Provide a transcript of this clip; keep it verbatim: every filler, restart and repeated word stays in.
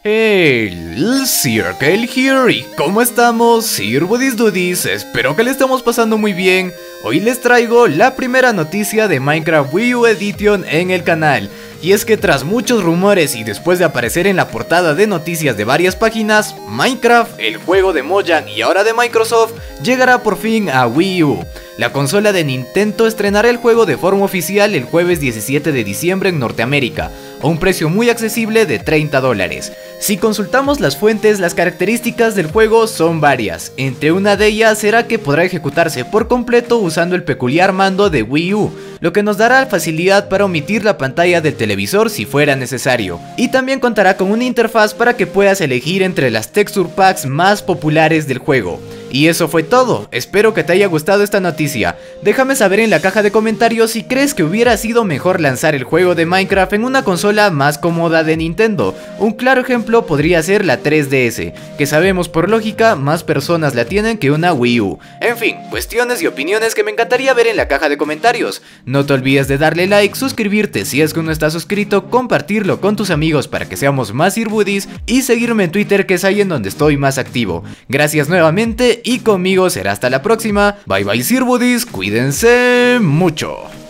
Hey, Circle here, y ¿cómo estamos? Sirbudis Dudis, espero que le estemos pasando muy bien. Hoy les traigo la primera noticia de Minecraft Wii U Edition en el canal. Y es que tras muchos rumores y después de aparecer en la portada de noticias de varias páginas, Minecraft, el juego de Mojang y ahora de Microsoft, llegará por fin a Wii U. La consola de Nintendo estrenará el juego de forma oficial el jueves diecisiete de diciembre en Norteamérica, a un precio muy accesible de treinta dólares. Si consultamos las fuentes, las características del juego son varias. Entre una de ellas será que podrá ejecutarse por completo usando el peculiar mando de Wii U, lo que nos dará facilidad para omitir la pantalla del televisor si fuera necesario. Y también contará con una interfaz para que puedas elegir entre las texture packs más populares del juego. Y eso fue todo, espero que te haya gustado esta noticia. Déjame saber en la caja de comentarios si crees que hubiera sido mejor lanzar el juego de Minecraft en una consola más cómoda de Nintendo. Un claro ejemplo podría ser la tres D S, que sabemos por lógica más personas la tienen que una Wii U. En fin, cuestiones y opiniones que me encantaría ver en la caja de comentarios. No te olvides de darle like, suscribirte si es que no estás suscrito, compartirlo con tus amigos para que seamos más Sirbudis y seguirme en Twitter, que es ahí en donde estoy más activo. Gracias nuevamente y conmigo será hasta la próxima. Bye bye Sirbudis, cuídense mucho.